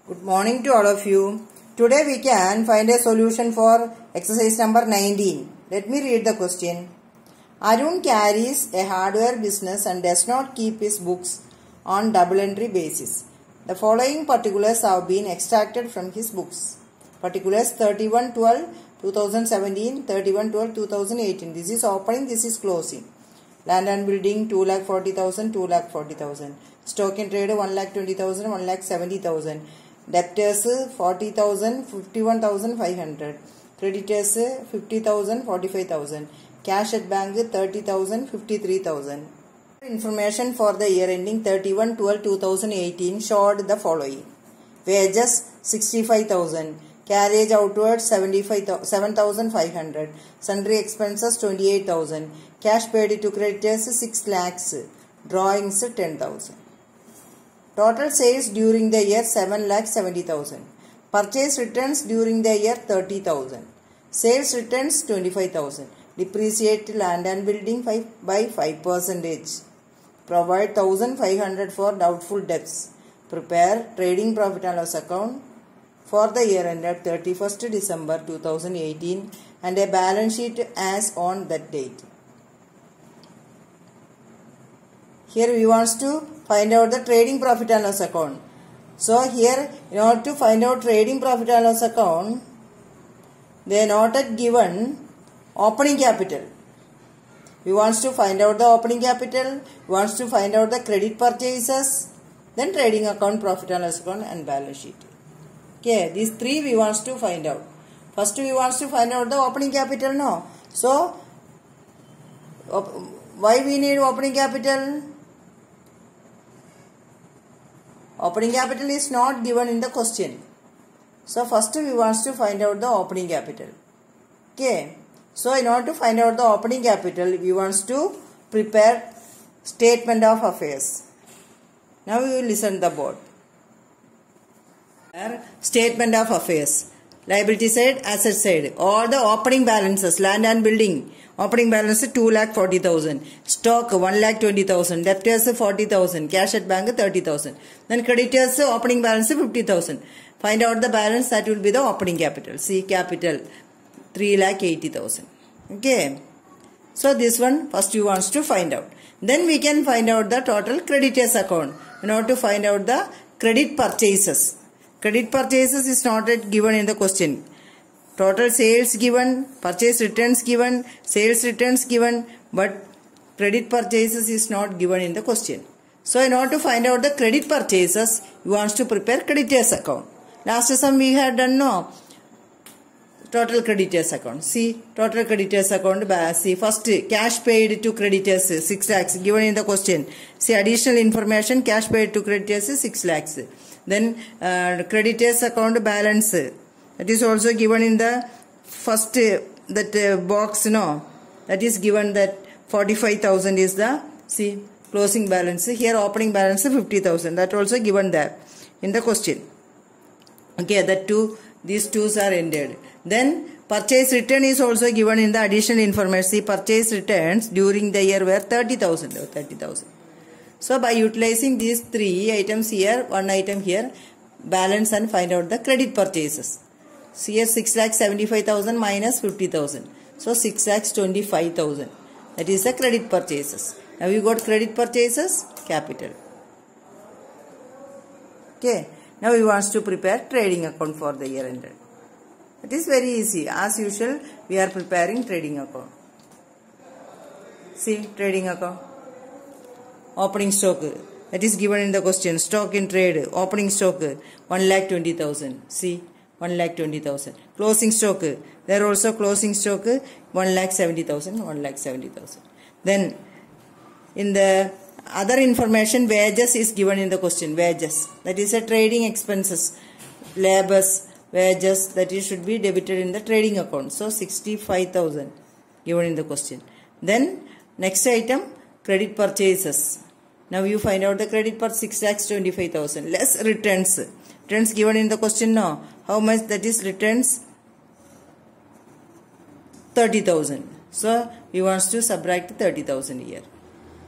Good morning to all of you. Today we can find a solution for exercise number 19. Let me read the question. Arun carries a hardware business and does not keep his books on double entry basis. The following particulars have been extracted from his books. Particulars 31/12/2017, 31/12/2018. This is opening, this is closing. Land and building 2,40,000, 2,40,000. Stock in trade 1,20,000, 1,70,000. Debtors 40,000, 51,500. Creditors 50,000, 45,000. Cash at bank 30,000, 53,000. Information for the year ending 31/12/2018 showed the following. Wages 65,000. Carriage outward 7,500. Sundry expenses 28,000. Cash paid to creditors 6 lakhs. Drawings 10,000. Total sales during the year 7,70,000. Purchase returns during the year 30,000. Sales returns 25,000. Depreciate land and building by 5%. Provide 1,500 for doubtful debts. Prepare trading profit and loss account for the year ended 31st December 2018 and a balance sheet as on that date. Here we want to find out the trading profit and loss account. So here, in order to find out trading profit and loss account, they noted given opening capital. We want to find out the opening capital. We want to find out the credit purchases, then trading account, profit and loss account, and balance sheet. Okay, these three we want to find out. First we want to find out the opening capital. No, so why we need opening capital? Opening capital is not given in the question. So first we want to find out the opening capital. Okay. So in order to find out the opening capital, we want to prepare statement of affairs. Now we will listen to the board. Statement of affairs. Liability side, asset side. All the opening balances, land and building. Opening balance 2,40,000. Stock 1,20,000. Debtors 40,000. Cash at bank 30,000. Then creditors opening balance 50,000. Find out the balance, that will be the opening capital. See capital 3,80,000. Okay. So this one first you want to find out. Then we can find out the total creditors account. In order to find out the credit purchases. Credit purchases is not given in the question. Total sales given, purchase returns given, sales returns given, but credit purchases is not given in the question. So in order to find out the credit purchases, you want to prepare creditors account. Last sum we had done no. Total creditors account. See total creditors account. See first cash paid to creditors 6 lakhs given in the question. See additional information, cash paid to creditors 6 lakhs. Then creditors account balance. That is also given in the first box, no. That is given that 45,000 is the closing balance. Here opening balance 50,000. That also given there in the question. Okay, these twos are ended. Then purchase return is also given in the additional information. See purchase returns during the year were 30,000. 30,000. So by utilizing these three items here, one item here, balance and find out the credit purchases. See here 6,75,000 minus 50,000. So 6,25,000. That is the credit purchases. Now you got credit purchases, capital. Okay. Now we want to prepare trading account for the year ended. It is very easy. As usual, we are preparing trading account. See trading account. Opening stock. That is given in the question. Stock in trade. Opening stock 1,20,000. See 1,20,000. Closing stock. There also closing stock 1,70,000. 1,70,000. Then in the other information, wages is given in the question. Wages. That is a trading expenses. Labors. Wages. That is should be debited in the trading account. So 65,000 given in the question. Then next item, credit purchases. Now you find out the credit per 6,25,000 less returns. Returns given in the question now. How much that is returns? 30,000. So we want to subtract 30,000 here.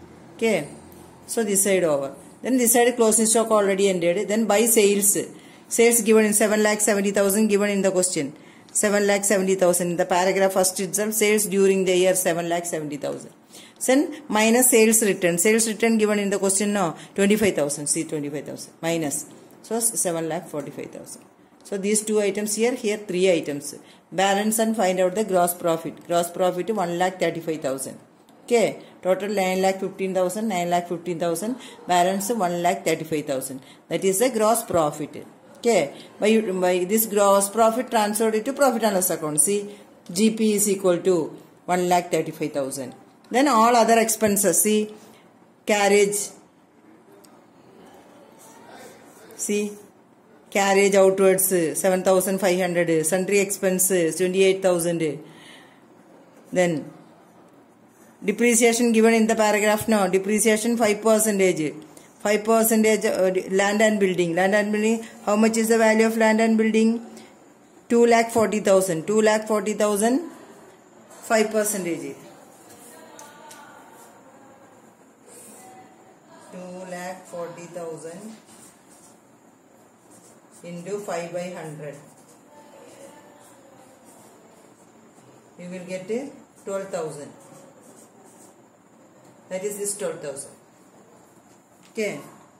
Okay. So this side over. Then this side closing stock already ended. Then buy sales. Sales given in 7,70,000 given in the question. 7,70,000 in the paragraph first itself. Sales during the year 7,70,000. Then minus sales return. Sales return given in the question no 25,000. See 25,000 minus. So 7,45,000. So these two items here. Here three items. Balance and find out the gross profit. Gross profit 1,35,000. Okay. Total 9,15,000. 9,15,000. Balance 1,35,000. That is the gross profit. Okay. By this gross profit transferred it to profit and loss account. See GP is equal to 1,35,000. Then all other expenses. See carriage. See carriage outwards 7,500. Sundry expenses 28,000. Then depreciation given in the paragraph no. Depreciation 5%. 5% land and building. Land and building. How much is the value of land and building? 2,40,000. 2,40,000. 5%. 2,40,000 into 5 by 100. You will get 12,000. That is this 12,000. Okay.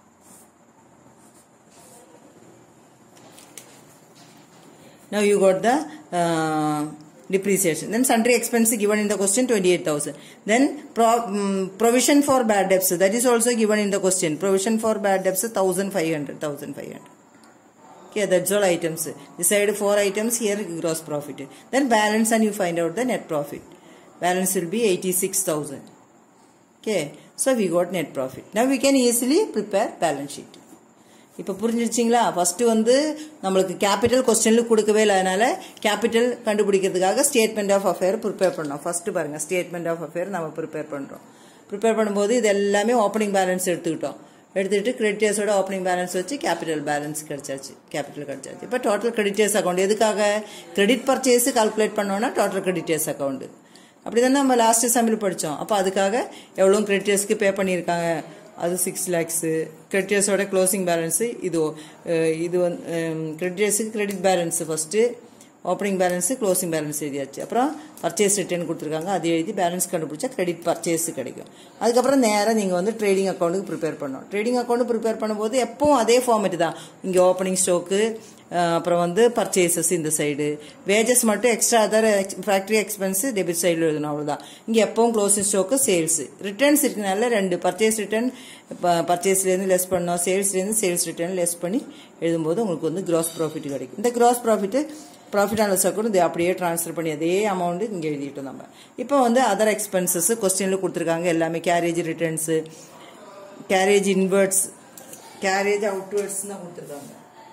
Now you got the depreciation. Then sundry expense given in the question 28,000. Then provision for bad debts. That is also given in the question. Provision for bad debts 1,500. 1,500. Okay, that's all items. This side 4 items, here gross profit. Then balance and you find out the net profit. Balance will be 86,000. Okay, so we got net profit. Now we can easily prepare balance sheet. இப்போ புரிஞ்சிருச்சிங்களா? First வந்து நம்மளுக்கு capital கொஸ்டின்ல கொடுக்கவே இல்லை, அதனால capital கண்டுபிடிக்கிறதுக்காக statement of affair prepare பண்ணோம். First பாருங்க ஸ்டேட்மெண்ட் ஆஃப் அஃபேர் நம்ம ப்ரிப்பேர் பண்றோம். ப்ரிப்பேர் பண்ணும்போது இது எல்லாமே ஓப்பனிங் பேலன்ஸ் எடுத்துக்கிட்டோம். எடுத்துட்டு கிரெடிட்டர்ஸோட ஓப்பனிங் பேலன்ஸ் வச்சு கேபிட்டல் பேலன்ஸ் கிடைச்சாச்சு, கேபிட்டல் கிடைச்சாச்சு. இப்போ டோட்டல் கிரெடிட்டர்ஸ் அக்கௌண்ட் எதுக்காக? கிரெடிட் பர்ச்சேஸ் கால்குலேட் பண்ணோம்னா டோட்டல் கிரெடிட்டர்ஸ் அக்கௌண்ட். அப்படிதான் நம்ம லாஸ்ட் செம்மில் படித்தோம். அப்போ அதுக்காக எவ்வளோ கிரெடிட்டர்ஸ்க்கு பே பண்ணியிருக்காங்க, அது 6 lakhs. கிரெடிட்டர்ஸோட க்ளோசிங் பேலன்ஸு இது கிரெடிட்டர்ஸுக்கு credit balance first, opening balance closing balance எழுதியாச்சு. அப்புறம் பர்ச்சேஸ் ரிட்டர்ன் கொடுத்துருக்காங்க, அது எழுதி பேலன்ஸ் கண்டுபிடிச்சா கிரெடிட் பர்ச்சேஸ் கிடைக்கும். அதுக்கப்புறம் நேராக நீங்கள் வந்து ட்ரேடிங் அக்கௌண்ட்டுக்கு ப்ரிப்பேர் பண்ணணும். ட்ரேடிங் அக்கௌண்ட் ப்ரிப்பேர் பண்ணும்போது எப்பவும் அதே ஃபார்மேட் தான். இங்கே ஓப்பனிங் ஸ்டோக்கு, அப்புறம் வந்து பர்ச்சேசஸ் இந்த சைடு, வேஜஸ் மட்டும் extra other factory expense debit சைடில் எழுதணும், அவ்வளோதான். இங்கே எப்பவும் க்ளோசிங் ஸ்டோக்கு, சேல்ஸ், ரிட்டர்ன்ஸ் இருக்கனால 2 பர்ச்சேஸ் ரிட்டர்ன் பர்ச்சேஸ்லேருந்து லெஸ் பண்ணோம், சேல்ஸ்லேருந்து சேல்ஸ் ரிட்டர்ன் லெஸ் பண்ணி எழுதும்போது உங்களுக்கு வந்து கிராஸ் ப்ராஃபிட் கிடைக்கும். இந்த gross profit profit and loss account இது அப்படியே ட்ரான்ஸ்ஃபர் பண்ணி அதே அமௌண்ட் இங்கே எழுதிட்டோம் நம்ம. இப்போ வந்து அதர் எக்ஸ்பென்சஸ் கொஸ்டினில் கொடுத்துருக்காங்க எல்லாமே. Carriage returns, carriage inwards, carriage outwards தான் கொடுத்துருக்காங்க.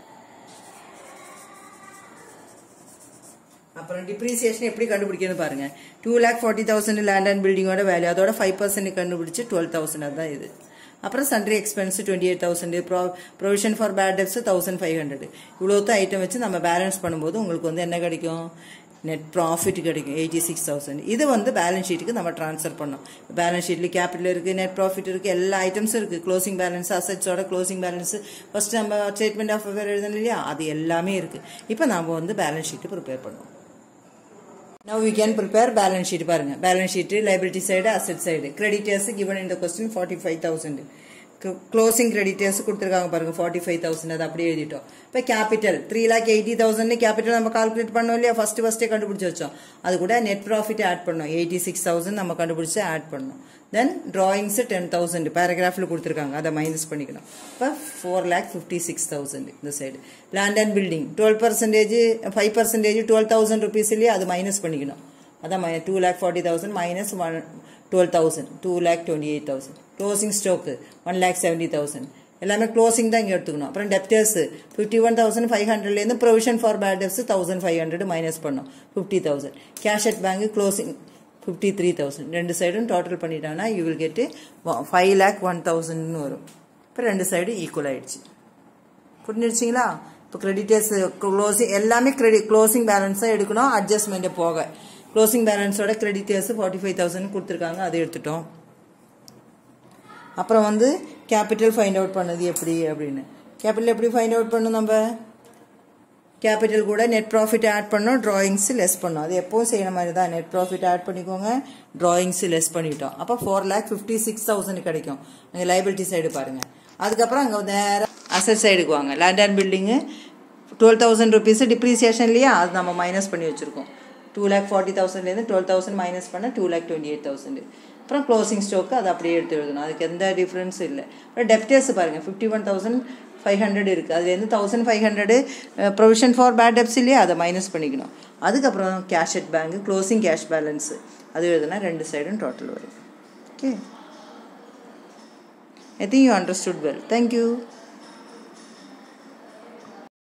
அப்புறம் டிப்ரிசியேஷன் எப்படி கண்டுபிடிக்கணும் பாருங்க. 2,40,000 லேண்ட் அண்ட் பில்டிங்கோட வேல்யூ, அதோட 5% கண்டுபிடிச்சு 12,000. அதுதான் இது. அப்புறம் sundry expense 28,000, provision for bad debts 1,500. இவ்வளோத்த ஐட்டம் வச்சு நம்ம பேலன்ஸ் பண்ணும்போது உங்களுக்கு வந்து என்ன கிடைக்கும்? நெட் ப்ராஃபிட் கிடைக்கும் 86,000. இது வந்து பேலன்ஸ் ஷீட்டுக்கு நம்ம ட்ரான்ஸ்ஃபர் பண்ணோம். பேலன்ஸ் ஷீட்ல கேபிட்டல் இருக்கு, நெட் ப்ராஃபிட் இருக்கு, எல்லா ஐட்டம்ஸும் இருக்கு. க்ளோசிங் பேலன்ஸ், அசெட்ஸோட க்ளோசிங் பேலன்ஸ், ஃபர்ஸ்ட் நம்ம ஸ்டேட்மெண்ட் ஆஃப் அஃபேர் எழுதணும் இல்லையா, அது எல்லாமே இருக்கு. இப்போ நம்ம வந்து பேலன்ஸ் ஷீட் ப்ரிப்பேர் பண்ணுவோம். Now we can prepare balance sheet. பாருங்க balance sheet, liability side, asset side. Creditors given in the question 45,000. Closing creditors கொடுத்திருக்காங்க பாருங்க 45,000. அது அப்படியே எழுதிட்டோம். இப்போ கேபிட்டல் 3,80,000 கேபிட்டல் நம்ம கால்குலேட் பண்ணோம் இல்லையா, ஃபர்ஸ்டே கண்டுபிடிச்சு வச்சோம். அது கூட நெட் ப்ராஃபிட் ஆட் பண்ணோம், 86,000 நம்ம கண்டுபிடிச்சு ஆட் பண்ணோம். தென் டிராயிங்ஸ் 10,000 பேராகிராஃப்ல கொடுத்துருக்காங்க, அதை மைனஸ் பண்ணிக்கணும். இப்போ 4,56,000 இந்த சைடு. லேண்ட் அண்ட் பில்டிங் 12%, 5% 12,000 rupees இல்லையா, அது மைனஸ் பண்ணிக்கணும். அதான் 2,40,000 மைனஸ் 12,000 2,28,000. க்ளோசிங் ஸ்டோக்கு 1,70,000. எல்லாமே க்ளோசிங் தான் இங்கே எடுத்துக்கணும். அப்புறம் டெப்டர்ஸ் 51,500லேருந்து provision for bad debts 1,500 minus பண்ணோம் 50,000. Cash at bank closing 53,000. ரெண்டு சைடும் டோட்டல் பண்ணிட்டாங்கன்னா யூ வில் கெட் 5,01,000 வரும். இப்போ ரெண்டு சைடு ஈக்குவல் ஆயிடுச்சு. புரிஞ்சிருச்சிங்களா? இப்போ கிரெடிட்டர்ஸ் க்ளோசிங் எல்லாமே க்ளோசிங் பேலன்ஸாக எடுக்கணும், அட்ஜஸ்ட்மெண்ட்டை போக. க்ளோசிங் பேலன்ஸோட கிரெடிட்டர்ஸ் 45,000 கொடுத்துருக்காங்க, அதை எடுத்துட்டோம். அப்புறம் வந்து கேபிட்டல் ஃபைண்ட் அவுட் பண்ணது எப்படி அப்படின்னு. கேபிட்டல் எப்படி ஃபைண்ட் அவுட் பண்ணணும் நம்ம? கேபிட்டல் கூட நெட் ப்ராஃபிட் ஆட் பண்ணோம், ட்ராயிங்ஸ் லெஸ் பண்ணோம். அது எப்போவும் செய்யற மாதிரி தான். நெட் ப்ராஃபிட் ஆட் பண்ணிக்கோங்க, ட்ராயிங்ஸ் லெஸ் பண்ணிட்டோம். அப்போ 4,56,000 கிடைக்கும். அங்கே லைபிலிட்டி சைடு பாருங்க. அதுக்கப்புறம் அங்கே நேராக அசட் சைடுக்கு வாங்க. Land and building 12,000 rupees depreciation இல்லையா, அது நம்ம மைனஸ் பண்ணி வச்சுருக்கோம். 2,40,000 12,000 மைனஸ் பண்ண 2,28,000. அப்புறம் க்ளோசிங் ஸ்டாக்கு அது அப்படியே எடுத்து எழுதணும். அதுக்கு எந்த டிஃப்ரென்ஸும் இல்லை. அப்புறம் டெப்டர்ஸ் பாருங்கள் 51,500 இருக்குது. அதுலேருந்து 1,500 ப்ரொவிஷன் ஃபார் பேட் டெப்ஸ் இல்லையா, அதை மைனஸ் பண்ணிக்கணும். அதுக்கப்புறம் cash at bank closing cash balance அது எழுதுனா 2 சைடும் டோட்டல் வரும். Okay, I think you understood well. Thank you.